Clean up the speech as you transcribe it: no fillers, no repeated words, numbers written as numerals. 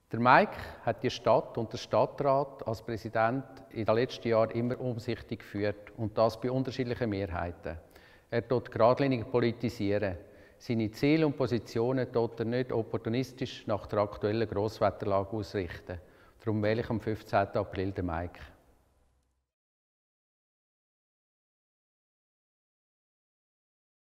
Der Mike hat die Stadt und den Stadtrat als Präsident in den letzten Jahren immer umsichtig geführt und das bei unterschiedlichen Mehrheiten. Er tut geradlinig politisieren. Seine Ziele und Positionen tut er nicht opportunistisch nach der aktuellen Grosswetterlage ausrichten. Darum wähle ich am 15. April den Mike.